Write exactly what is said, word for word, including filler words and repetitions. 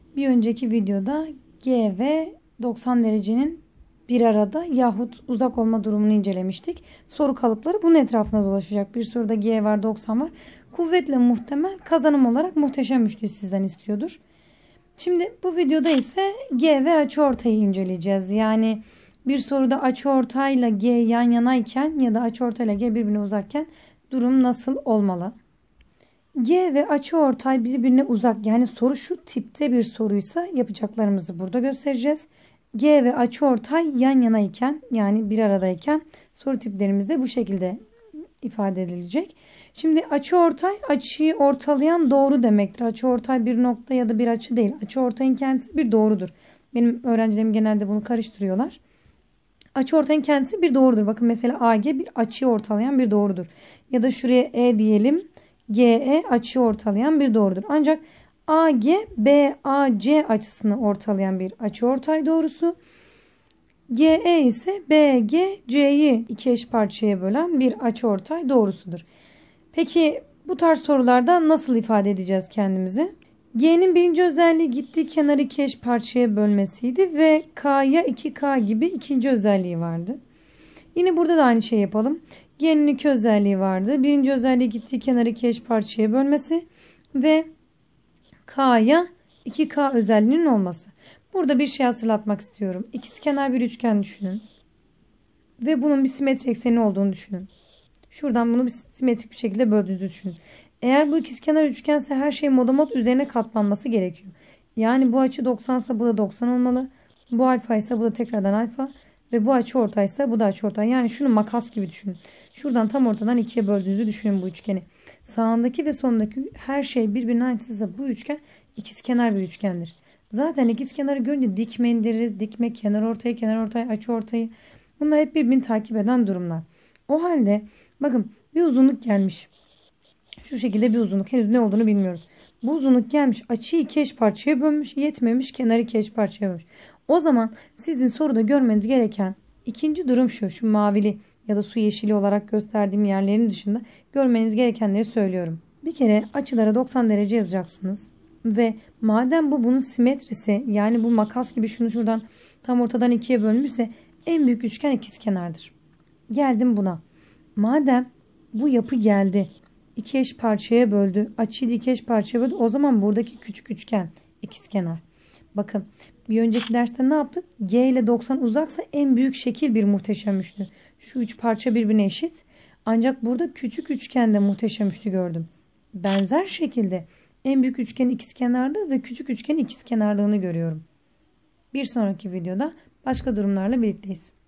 Bir önceki videoda G ve doksan derecenin bir arada yahut uzak olma durumunu incelemiştik. Soru kalıpları bunun etrafında dolaşacak. Bir soruda G var, doksan var. Kuvvetle muhtemel, kazanım olarak muhteşem üçlüyü sizden istiyordur. Şimdi bu videoda ise G ve açıortayı inceleyeceğiz. Yani bir soruda açıortayla G yan yanayken ya da açıortayla G birbirine uzakken durum nasıl olmalı? G ve açıortay birbirine uzak, yani soru şu tipte bir soruysa yapacaklarımızı burada göstereceğiz. G ve açıortay yan yanayken, yani bir aradayken soru tiplerimiz de bu şekilde ifade edilecek. Şimdi açıortay açıyı ortalayan doğru demektir. Açıortay bir nokta ya da bir açı değil. Açıortayın kendisi bir doğrudur. Benim öğrencilerim genelde bunu karıştırıyorlar. Açıortayın kendisi bir doğrudur. Bakın mesela A G bir açıyı ortalayan bir doğrudur. Ya da şuraya E diyelim. G E açıyı ortalayan bir doğrudur. Ancak A G B A C açısını ortalayan bir açıortay doğrusu. G E ise B G C'yi iki eş parçaya bölen bir açıortay doğrusudur. Peki bu tarz sorularda nasıl ifade edeceğiz kendimizi? G'nin birinci özelliği gittiği kenarı iki eş parçaya bölmesiydi ve K'ya iki K gibi ikinci özelliği vardı. Yine burada da aynı şey yapalım. G'nin iki özelliği vardı. Birinci özelliği gittiği kenarı iki eş parçaya bölmesi ve K'ya iki K özelliğinin olması. Burada bir şey hatırlatmak istiyorum. İkizkenar bir üçgen düşünün. Ve bunun bir simetri ekseni olduğunu düşünün. Şuradan bunu bir simetrik bir şekilde böldüğünüzü düşünün. Eğer bu ikizkenar üçgense her şey modomot üzerine katlanması gerekiyor. Yani bu açı doksan ise bu da doksan olmalı. Bu alfa ise bu da tekrardan alfa. Ve bu açı ortaysa bu da açı ortay. Yani şunu makas gibi düşünün. Şuradan tam ortadan ikiye böldüğünüzü düşünün bu üçgeni. Sağındaki ve sonundaki her şey birbirine aynısıysa bu üçgen ikizkenar bir üçgendir. Zaten ikizkenarı görünce dikme indiririz. Dikme, kenar ortayı, kenar ortay, açı ortayı. Bunlar hep birbirini takip eden durumlar. O halde bakın bir uzunluk gelmiş. Şu şekilde bir uzunluk. Henüz ne olduğunu bilmiyoruz. Bu uzunluk gelmiş. Açıyı iki eş parçaya bölmüş. Yetmemiş. Kenarı iki eş parçaya bölmüş. O zaman sizin soruda görmeniz gereken ikinci durum şu. Şu mavili ya da su yeşili olarak gösterdiğim yerlerin dışında görmeniz gerekenleri söylüyorum. Bir kere açılara doksan derece yazacaksınız. Ve madem bu bunun simetrisi, yani bu makas gibi şunu şuradan tam ortadan ikiye bölmüşse en büyük üçgen ikizkenardır. Geldim buna. Madem bu yapı geldi, iki eş parçaya böldü, açıyı iki eş parçaya böldü, o zaman buradaki küçük üçgen ikizkenar. Bakın bir önceki derste ne yaptık? G ile doksan uzaksa en büyük şekil bir muhteşem üçlü. Şu üç parça birbirine eşit. Ancak burada küçük üçgende muhteşem üçlü gördüm. Benzer şekilde en büyük üçgenin ikizkenarlığı ve küçük üçgenin ikizkenarlığını görüyorum. Bir sonraki videoda başka durumlarla birlikteyiz.